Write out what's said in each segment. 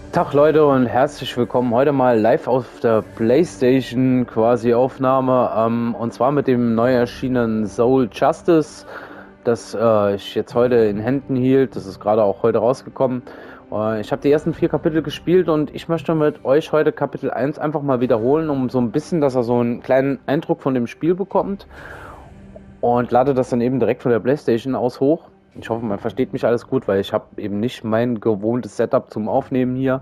Tag Leute und herzlich willkommen heute mal live auf der PlayStation quasi Aufnahme und zwar mit dem neu erschienenen Soul Justice, das ich jetzt heute in Händen hielt. Das ist gerade auch heute rausgekommen. Ich habe die ersten 4 Kapitel gespielt und ich möchte mit euch heute Kapitel 1 einfach mal wiederholen, um so ein bisschen, dass er so einen kleinen Eindruck von dem Spiel bekommt, und lade das dann eben direkt von der PlayStation aus hoch. Ich hoffe, man versteht mich alles gut, weil ich habe eben nicht mein gewohntes Setup zum Aufnehmen hier.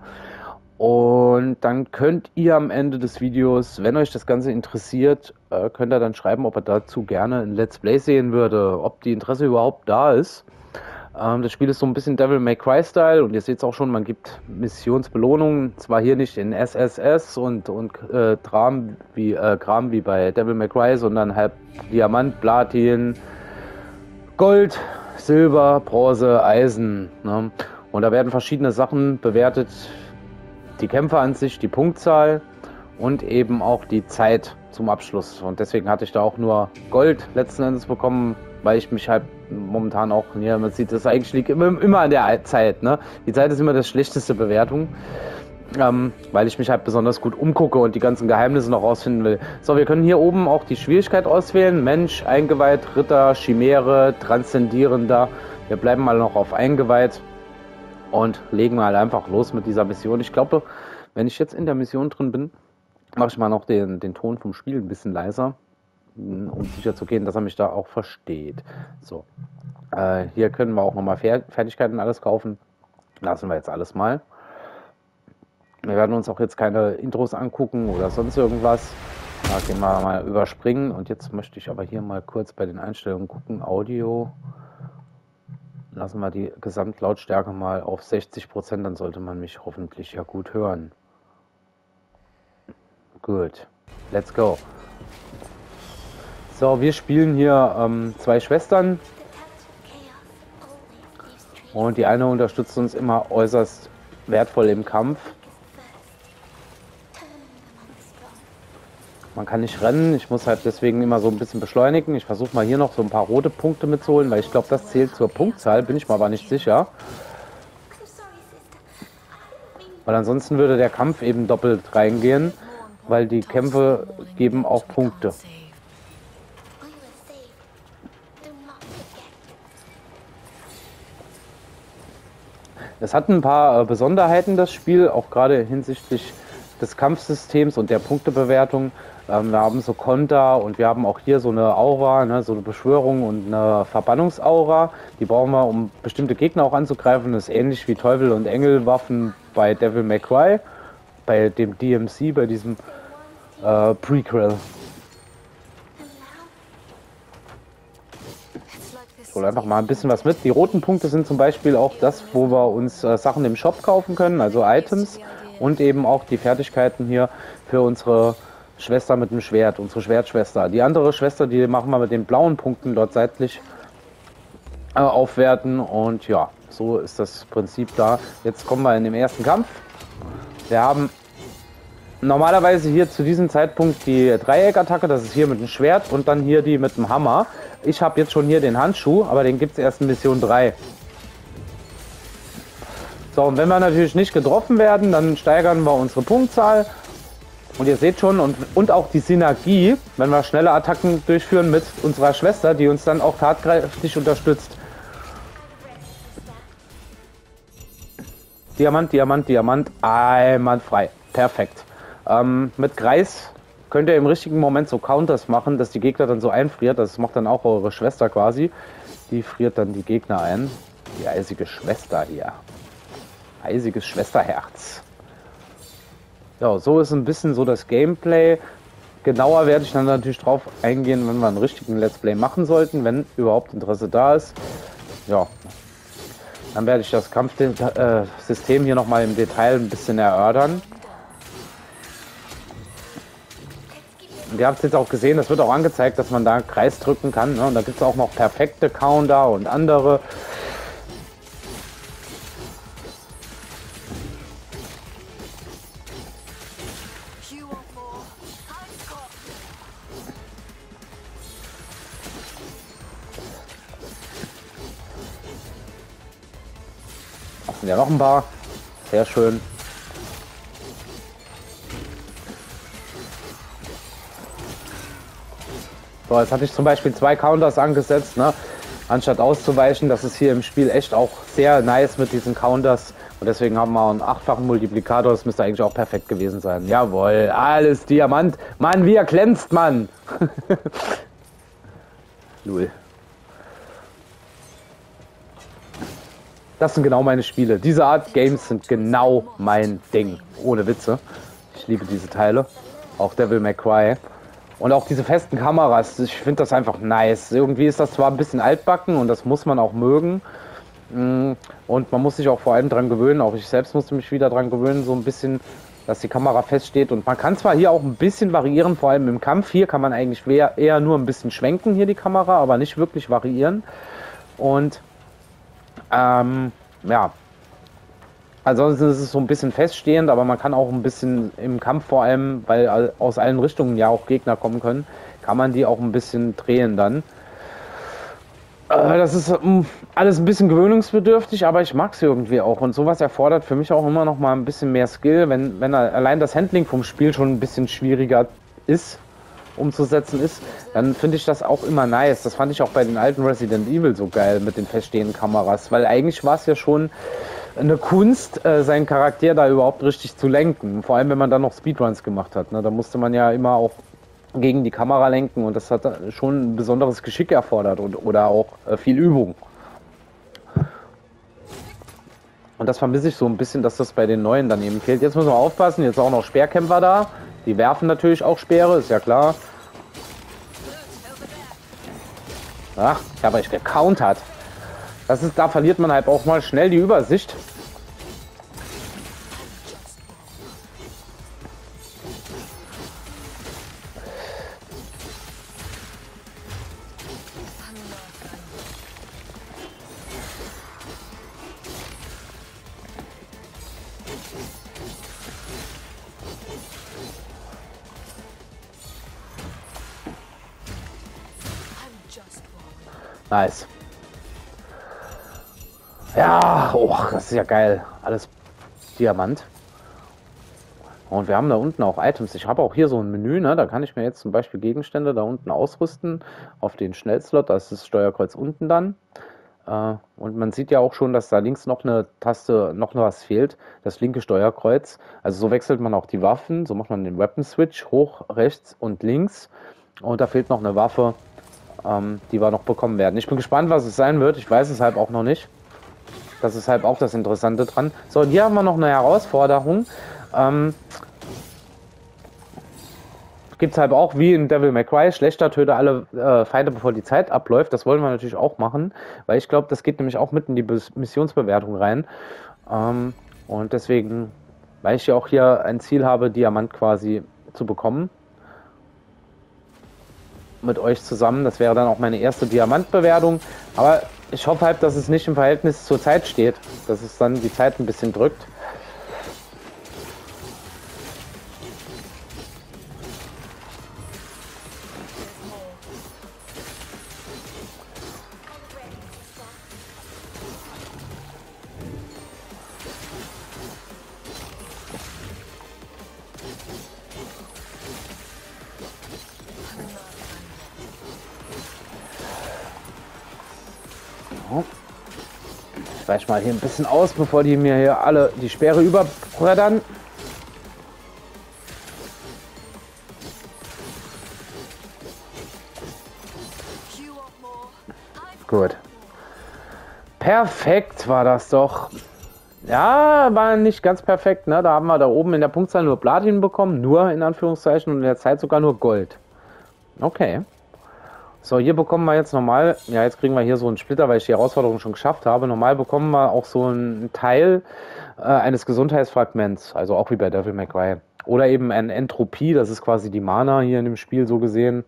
Und dann könnt ihr am Ende des Videos, wenn euch das Ganze interessiert, könnt ihr dann schreiben, ob ihr dazu gerne ein Let's Play sehen würde, ob die Interesse überhaupt da ist. Das Spiel ist so ein bisschen Devil May Cry Style und ihr seht es auch schon, man gibt Missionsbelohnungen, zwar hier nicht in SSS und Kram wie bei Devil May Cry, sondern halt Diamant, Platin, Gold, Silber, Bronze, Eisen. Ne? Und da werden verschiedene Sachen bewertet. Die Kämpfe an sich, die Punktzahl und eben auch die Zeit zum Abschluss. Und deswegen hatte ich da auch nur Gold letzten Endes bekommen, weil ich mich halt momentan auch, ja, man sieht, das eigentlich liegt immer an der Zeit. Ne? Die Zeit ist immer das schlechteste Bewertung. Weil ich mich halt besonders gut umgucke und die ganzen Geheimnisse noch rausfinden will. So, wir können hier oben auch die Schwierigkeit auswählen. Mensch, Eingeweiht, Ritter, Chimäre, Transzendierender. Wir bleiben mal noch auf Eingeweiht und legen mal einfach los mit dieser Mission. Ich glaube, wenn ich jetzt in der Mission drin bin, mache ich mal noch den Ton vom Spiel ein bisschen leiser, um sicher zu gehen, dass er mich da auch versteht. So, hier können wir auch nochmal Fertigkeiten alles kaufen. Lassen wir jetzt alles mal. Wir werden uns auch jetzt keine Intros angucken oder sonst irgendwas. Da gehen wir mal überspringen. Und jetzt möchte ich aber hier mal kurz bei den Einstellungen gucken. Audio. Lassen wir die Gesamtlautstärke mal auf 60%, dann sollte man mich hoffentlich ja gut hören. Gut, let's go. So, wir spielen hier 2 Schwestern. Und die eine unterstützt uns immer äußerst wertvoll im Kampf. Man kann nicht rennen, ich muss halt deswegen immer so ein bisschen beschleunigen. Ich versuche mal hier noch so ein paar rote Punkte mitzuholen, weil ich glaube, das zählt zur Punktzahl, bin ich mir aber nicht sicher. Weil ansonsten würde der Kampf eben doppelt reingehen, weil die Kämpfe geben auch Punkte. Es hat ein paar Besonderheiten, das Spiel, auch gerade hinsichtlich des Kampfsystems und der Punktebewertung. Wir haben so Konter und wir haben auch hier so eine Aura, ne, so eine Beschwörung und eine Verbannungsaura. Die brauchen wir, um bestimmte Gegner auch anzugreifen. Das ist ähnlich wie Teufel- und Engelwaffen bei Devil May Cry, bei dem DMC, bei diesem Prequel. Ich hole einfach mal ein bisschen was mit. Die roten Punkte sind zum Beispiel auch das, wo wir uns Sachen im Shop kaufen können, also Items. Und eben auch die Fertigkeiten hier für unsere Schwester mit dem Schwert, unsere Schwertschwester. Die andere Schwester, die machen wir mit den blauen Punkten dort seitlich aufwerten. Und ja, so ist das Prinzip da. Jetzt kommen wir in den ersten Kampf. Wir haben normalerweise hier zu diesem Zeitpunkt die Dreieck-Attacke. Das ist hier mit dem Schwert und dann hier die mit dem Hammer. Ich habe jetzt schon hier den Handschuh, aber den gibt es erst in Mission 3. So, und wenn wir natürlich nicht getroffen werden, dann steigern wir unsere Punktzahl. Und ihr seht schon, und auch die Synergie, wenn wir schnelle Attacken durchführen mit unserer Schwester, die uns dann auch tatkräftig unterstützt. Diamant, Diamant, Diamant, einwandfrei. Perfekt. Mit Kreis könnt ihr im richtigen Moment so Counters machen, dass die Gegner dann so einfriert. Das macht dann auch eure Schwester quasi. Die friert dann die Gegner ein. Die eisige Schwester hier. Eisiges Schwesterherz. Ja, so ist ein bisschen so das Gameplay. Genauer werde ich dann natürlich drauf eingehen, wenn wir einen richtigen Let's Play machen sollten, wenn überhaupt Interesse da ist. Ja, dann werde ich das Kampfsystem hier nochmal im Detail ein bisschen erörtern. Und ihr habt es jetzt auch gesehen, das wird auch angezeigt, dass man da Kreis drücken kann. Ne? Und da gibt es auch noch perfekte Counter und andere. Ja, noch ein paar. Sehr schön. So, jetzt hatte ich zum Beispiel 2 Counters angesetzt, ne? Anstatt auszuweichen. Das ist hier im Spiel echt auch sehr nice mit diesen Counters. Und deswegen haben wir einen 8-fachen Multiplikator. Das müsste eigentlich auch perfekt gewesen sein. Jawohl, alles Diamant. Mann, wie er glänzt, Mann. Null. Das sind genau meine Spiele. Diese Art Games sind genau mein Ding. Ohne Witze. Ich liebe diese Teile. Auch Devil May Cry. Und auch diese festen Kameras. Ich finde das einfach nice. Irgendwie ist das zwar ein bisschen altbacken und das muss man auch mögen. Und man muss sich auch vor allem dran gewöhnen. Auch ich selbst musste mich wieder dran gewöhnen, so ein bisschen, dass die Kamera feststeht. Und man kann zwar hier auch ein bisschen variieren, vor allem im Kampf. Hier kann man eigentlich eher nur ein bisschen schwenken, hier die Kamera, aber nicht wirklich variieren. Und ja, ansonsten ist es so ein bisschen feststehend, aber man kann auch ein bisschen im Kampf vor allem, weil aus allen Richtungen ja auch Gegner kommen können, kann man die auch ein bisschen drehen dann. Das ist alles ein bisschen gewöhnungsbedürftig, aber ich mag es irgendwie auch. Und sowas erfordert für mich auch immer noch mal ein bisschen mehr Skill, wenn allein das Handling vom Spiel schon ein bisschen schwieriger ist, umzusetzen ist, dann finde ich das auch immer nice. Das fand ich auch bei den alten Resident Evil so geil mit den feststehenden Kameras, weil eigentlich war es ja schon eine Kunst, seinen Charakter da überhaupt richtig zu lenken. Vor allem, wenn man dann noch Speedruns gemacht hat. Ne? Da musste man ja immer auch gegen die Kamera lenken und das hat schon ein besonderes Geschick erfordert oder auch viel Übung. Und das vermisse ich so ein bisschen, dass das bei den Neuen dann eben fehlt. Jetzt müssen wir aufpassen, jetzt auch noch Speerkämpfer da. Die werfen natürlich auch Speere, ist ja klar. Ach, ich habe euch gecountert. Da verliert man halt auch mal schnell die Übersicht. Nice. Ja, oh, das ist ja geil. Alles Diamant. Und wir haben da unten auch Items. Ich habe auch hier so ein Menü, ne? Da kann ich mir jetzt zum Beispiel Gegenstände da unten ausrüsten. Auf den Schnellslot, da ist das Steuerkreuz unten dann. Und man sieht ja auch schon, dass da links noch eine Taste, noch was fehlt. Das linke Steuerkreuz. Also so wechselt man auch die Waffen. So macht man den Weapon Switch hoch, rechts und links. Und da fehlt noch eine Waffe, die wir noch bekommen werden. Ich bin gespannt, was es sein wird. Ich weiß es halt auch noch nicht. Das ist halt auch das Interessante dran. So, und hier haben wir noch eine Herausforderung. Gibt es halt auch wie in Devil May Cry, schlechter töte alle Feinde, bevor die Zeit abläuft. Das wollen wir natürlich auch machen, weil ich glaube, das geht nämlich auch mit in die Missionsbewertung rein. Und deswegen, weil ich ja auch hier ein Ziel habe, Diamant quasi zu bekommen, mit euch zusammen. Das wäre dann auch meine erste Diamantbewertung. Aber ich hoffe halt, dass es nicht im Verhältnis zur Zeit steht, dass es dann die Zeit ein bisschen drückt. Ich weiche mal hier ein bisschen aus, bevor die mir hier alle die Speere überbrettern. Gut. Perfekt war das doch. Ja, war nicht ganz perfekt, ne? Da haben wir da oben in der Punktzahl nur Platin bekommen, nur in Anführungszeichen, und in der Zeit sogar nur Gold. Okay. So, hier bekommen wir jetzt normal, ja, jetzt kriegen wir hier so einen Splitter, weil ich die Herausforderung schon geschafft habe. Normal bekommen wir auch so einen Teil eines Gesundheitsfragments, also auch wie bei Devil May Cry. Oder eben ein Entropie, das ist quasi die Mana hier in dem Spiel so gesehen,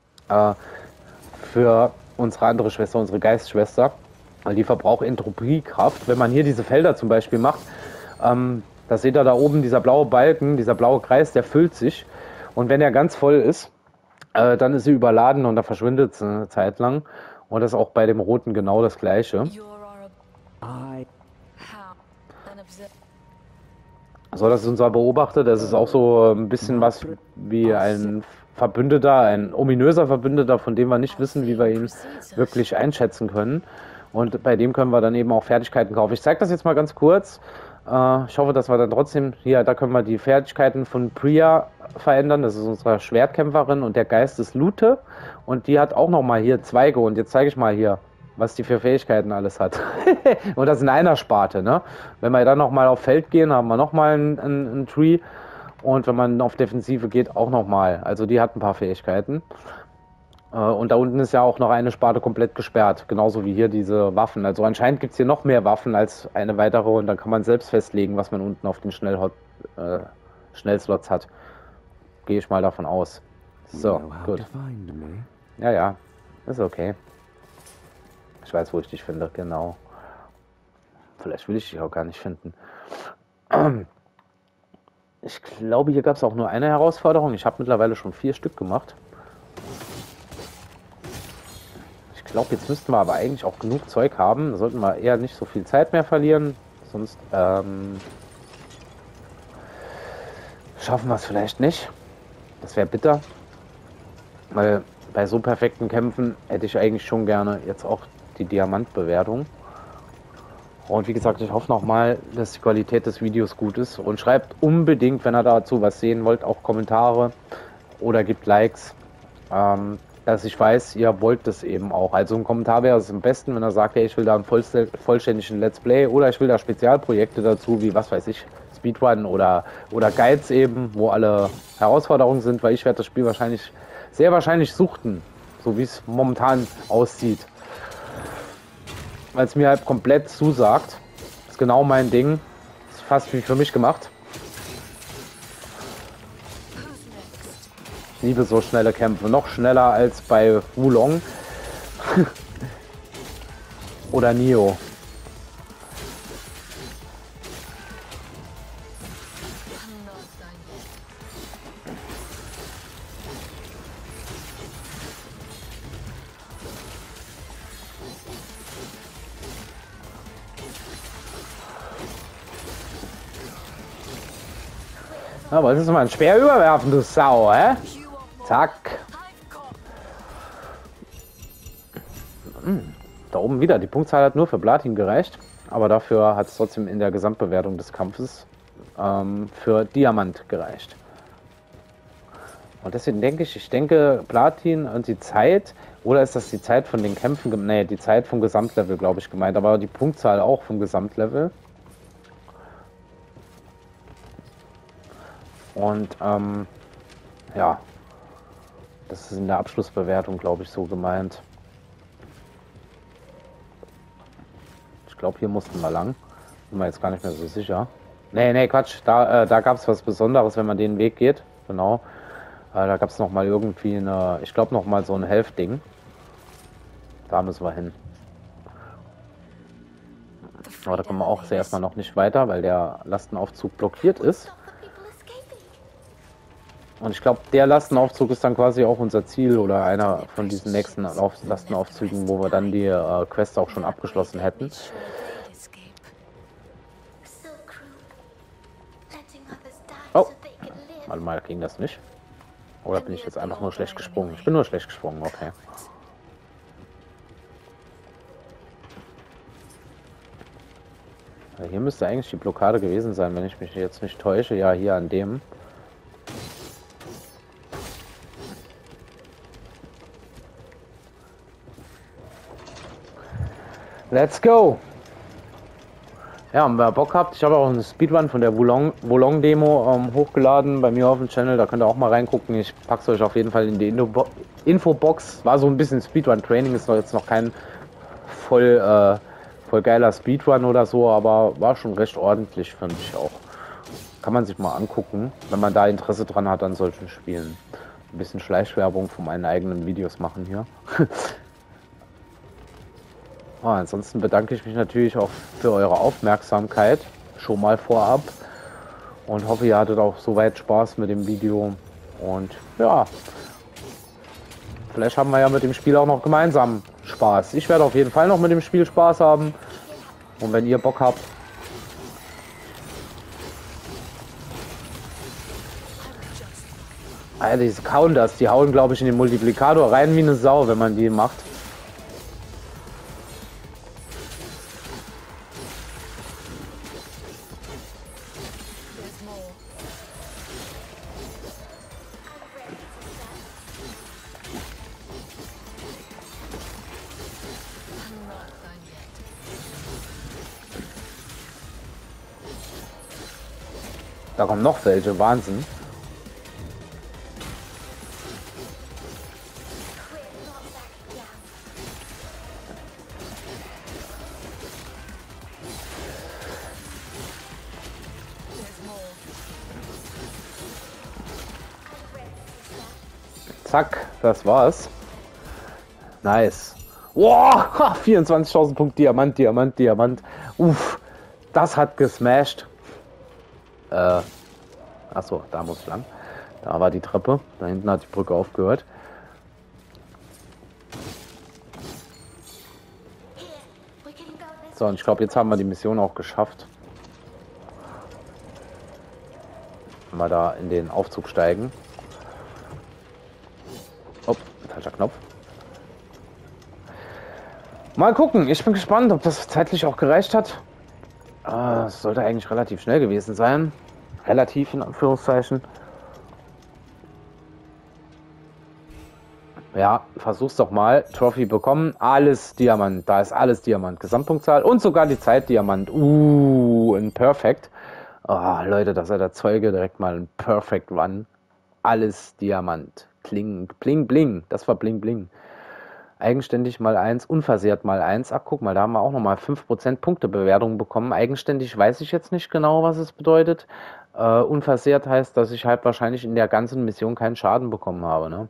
für unsere andere Schwester, unsere Geistschwester. Weil die verbraucht Entropiekraft. Wenn man hier diese Felder zum Beispiel macht, da seht ihr da oben, dieser blaue Balken, dieser blaue Kreis, der füllt sich. Und wenn er ganz voll ist, dann ist sie überladen und da verschwindet sie eine Zeit lang. Und das ist auch bei dem roten genau das gleiche. So, das ist unser Beobachter. Das ist auch so ein bisschen was wie ein Verbündeter, ein ominöser Verbündeter, von dem wir nicht wissen, wie wir ihn wirklich einschätzen können. Und bei dem können wir dann eben auch Fertigkeiten kaufen. Ich zeige das jetzt mal ganz kurz. Ich hoffe, dass wir dann trotzdem, hier, da können wir die Fertigkeiten von Priya verändern. Das ist unsere Schwertkämpferin und der Geist ist Lute. Und die hat auch nochmal hier Zweige. Und jetzt zeige ich mal hier, was die für Fähigkeiten alles hat. Und das in einer Sparte, ne? Wenn wir dann nochmal auf Feld gehen, haben wir nochmal einen Tree. Und wenn man auf Defensive geht, auch nochmal. Also die hat ein paar Fähigkeiten. Und da unten ist ja auch noch eine Sparte komplett gesperrt. Genauso wie hier diese Waffen. Also anscheinend gibt es hier noch mehr Waffen als eine weitere. Und dann kann man selbst festlegen, was man unten auf den Schnellslots hat. Gehe ich mal davon aus. So, gut. Ja, ja. Ist okay. Ich weiß, wo ich dich finde, genau. Vielleicht will ich dich auch gar nicht finden. Ich glaube, hier gab es auch nur eine Herausforderung. Ich habe mittlerweile schon 4 Stück gemacht. Ich glaube, jetzt müssten wir aber eigentlich auch genug Zeug haben. Da sollten wir eher nicht so viel Zeit mehr verlieren. Sonst schaffen wir es vielleicht nicht. Das wäre bitter. Weil bei so perfekten Kämpfen hätte ich eigentlich schon gerne jetzt auch die Diamantbewertung. Und wie gesagt, ich hoffe nochmal, dass die Qualität des Videos gut ist. Und schreibt unbedingt, wenn ihr dazu was sehen wollt, auch Kommentare oder gebt Likes, dass ich weiß, ihr wollt das eben auch. Also ein Kommentar wäre es am besten, wenn er sagt, hey, ich will da einen vollständigen Let's Play oder ich will da Spezialprojekte dazu, wie was weiß ich, Speedrun oder Guides eben, wo alle Herausforderungen sind, weil ich werde das Spiel sehr wahrscheinlich suchten, so wie es momentan aussieht. Weil es mir halt komplett zusagt. Ist genau mein Ding. Ist fast wie für mich gemacht. Ich liebe so schnelle Kämpfe. Noch schneller als bei Wulong. Oder Nioh. Ja, wolltest du mal ein Speer überwerfen, du Sau, hä? Zack. Da oben wieder. Die Punktzahl hat nur für Platin gereicht. Aber dafür hat es trotzdem in der Gesamtbewertung des Kampfes für Diamant gereicht. Und deswegen ich denke Platin und die Zeit, oder ist das die Zeit von den Kämpfen? Nee, die Zeit vom Gesamtlevel, glaube ich, gemeint. Aber die Punktzahl auch vom Gesamtlevel. Und ja, das ist in der Abschlussbewertung, glaube ich, so gemeint. Ich glaube, hier mussten wir lang. Bin mir jetzt gar nicht mehr so sicher. Nee, Quatsch. Da gab es was Besonderes, wenn man den Weg geht. Genau. Da gab es nochmal irgendwie ich glaube nochmal so ein Helfding. Da müssen wir hin. Aber da kommen wir auch erstmal noch nicht weiter, weil der Lastenaufzug blockiert ist. Und ich glaube, der Lastenaufzug ist dann quasi auch unser Ziel oder einer von diesen nächsten Lastenaufzügen, wo wir dann die Quest auch schon abgeschlossen hätten. Oh, warte mal, ging das nicht? Oder bin ich jetzt einfach nur schlecht gesprungen? Ich bin nur schlecht gesprungen, okay. Ja, hier müsste eigentlich die Blockade gewesen sein, wenn ich mich jetzt nicht täusche. Ja, hier an dem. Let's go! Ja, und wer Bock habt, ich habe auch einen Speedrun von der Wulong-Demo hochgeladen bei mir auf dem Channel, da könnt ihr auch mal reingucken. Ich packe es euch auf jeden Fall in die Infobox. War so ein bisschen Speedrun-Training, ist jetzt noch kein voll geiler Speedrun oder so, aber war schon recht ordentlich, fand ich auch. Kann man sich mal angucken, wenn man da Interesse dran hat an solchen Spielen. Ein bisschen Schleichwerbung von meinen eigenen Videos machen hier. Ansonsten bedanke ich mich natürlich auch für eure Aufmerksamkeit schon mal vorab und hoffe, ihr hattet auch soweit Spaß mit dem Video und ja, vielleicht haben wir ja mit dem Spiel auch noch gemeinsam Spaß. Ich werde auf jeden Fall noch mit dem Spiel Spaß haben und wenn ihr Bock habt, Alter, diese Counters, die hauen, glaube ich, in den Multiplikator rein wie eine Sau, wenn man die macht. Da kommen noch welche, Wahnsinn. Zack, das war's. Nice. Wow, 24.000 Punkt Diamant, Diamant, Diamant. Uff, das hat gesmashed. Achso, da muss ich lang. Da war die Treppe. Da hinten hat die Brücke aufgehört. So, und ich glaube, jetzt haben wir die Mission auch geschafft. Wenn wir da in den Aufzug steigen. Oh, falscher Knopf. Mal gucken. Ich bin gespannt, ob das zeitlich auch gereicht hat. Es sollte eigentlich relativ schnell gewesen sein. Relativ in Anführungszeichen. Ja, versuch's doch mal. Trophy bekommen. Alles Diamant. Da ist alles Diamant. Gesamtpunktzahl und sogar die Zeit Diamant. Ein Perfect. Oh, Leute, das ist der Zeuge direkt mal ein Perfect Run. Alles Diamant. Kling, bling, bling. Das war bling, bling. Eigenständig mal 1, unversehrt mal 1. Ach, guck mal, da haben wir auch nochmal 5% Punktebewertung bekommen. Eigenständig weiß ich jetzt nicht genau, was es bedeutet. Unversehrt heißt, dass ich halt wahrscheinlich in der ganzen Mission keinen Schaden bekommen habe. Ne?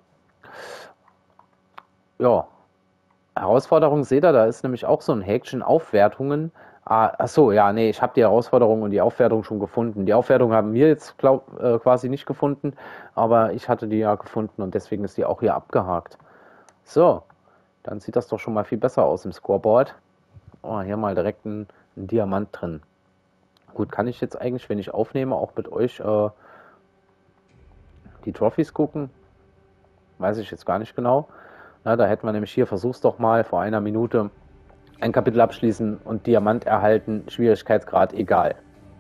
Ja. Herausforderung seht ihr, da ist nämlich auch so ein Häkchen Aufwertungen. Achso, ja, nee, ich habe die Herausforderung und die Aufwertung schon gefunden. Die Aufwertung haben wir jetzt quasi nicht gefunden, aber ich hatte die ja gefunden und deswegen ist die auch hier abgehakt. So. Dann sieht das doch schon mal viel besser aus im Scoreboard. Oh, hier mal direkt ein Diamant drin. Gut, kann ich jetzt eigentlich, wenn ich aufnehme, auch mit euch die Trophys gucken? Weiß ich jetzt gar nicht genau. Na, da hätten wir nämlich hier, versuch's doch mal, vor einer Minute ein Kapitel abschließen und Diamant erhalten, Schwierigkeitsgrad egal.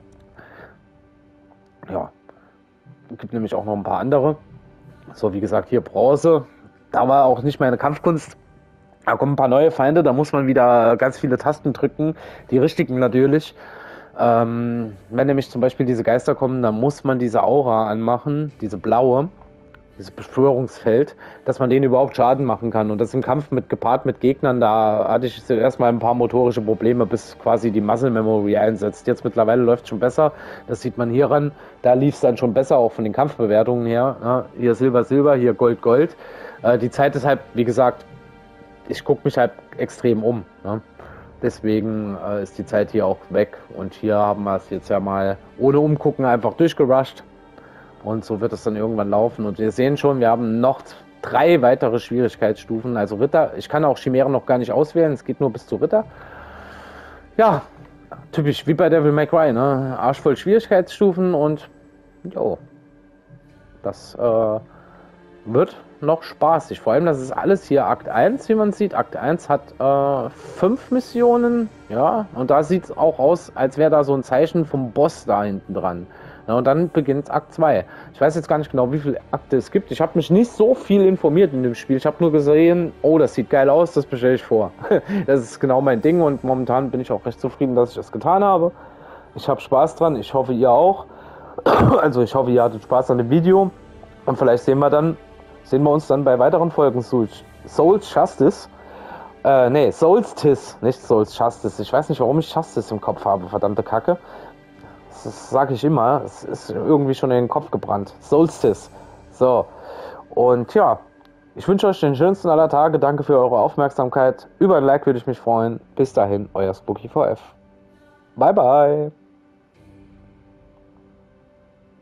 Ja, gibt nämlich auch noch ein paar andere. So, wie gesagt, hier Bronze. Da war auch nicht meine Kampfkunst. Da kommen ein paar neue Feinde, da muss man wieder ganz viele Tasten drücken, die richtigen natürlich. Wenn nämlich zum Beispiel diese Geister kommen, dann muss man diese Aura anmachen, diese blaue, dieses Beschwörungsfeld, dass man denen überhaupt Schaden machen kann. Und das im Kampf gepaart mit Gegnern, da hatte ich zuerst mal ein paar motorische Probleme, bis quasi die Muscle Memory einsetzt. Jetzt mittlerweile läuft es schon besser, das sieht man hier ran. Da lief es dann schon besser, auch von den Kampfbewertungen her. Ja, hier Silber, Silber, hier Gold, Gold. Die Zeit ist halt, wie gesagt, ich gucke mich halt extrem um. Ne? Deswegen ist die Zeit hier auch weg. Und hier haben wir es jetzt ja mal ohne Umgucken einfach durchgerusht. Und so wird es dann irgendwann laufen. Und wir sehen schon, wir haben noch 3 weitere Schwierigkeitsstufen. Also Ritter, ich kann auch Chimären noch gar nicht auswählen. Es geht nur bis zu Ritter. Ja, typisch wie bei Devil May Cry. Ne? Arschvoll Schwierigkeitsstufen und jo, das wird noch spaßig. Vor allem, das ist alles hier Akt 1, wie man sieht. Akt 1 hat 5 Missionen, ja, und da sieht es auch aus, als wäre da so ein Zeichen vom Boss da hinten dran. Ja, und dann beginnt Akt 2. Ich weiß jetzt gar nicht genau, wie viele Akte es gibt. Ich habe mich nicht so viel informiert in dem Spiel. Ich habe nur gesehen, oh, das sieht geil aus, das bestelle ich vor. Das ist genau mein Ding und momentan bin ich auch recht zufrieden, dass ich das getan habe. Ich habe Spaß dran, ich hoffe, ihr auch. Also ich hoffe, ihr hattet Spaß an dem Video und vielleicht sehen wir uns dann bei weiteren Folgen Soul's Justice. Soulstice, nicht Soul's Justice. Ich weiß nicht, warum ich Justice im Kopf habe, verdammte Kacke. Das sage ich immer. Es ist irgendwie schon in den Kopf gebrannt. Soulstice. So. Und ja, ich wünsche euch den schönsten aller Tage. Danke für eure Aufmerksamkeit. Über ein Like würde ich mich freuen. Bis dahin, euer Spooky4F. Bye, bye.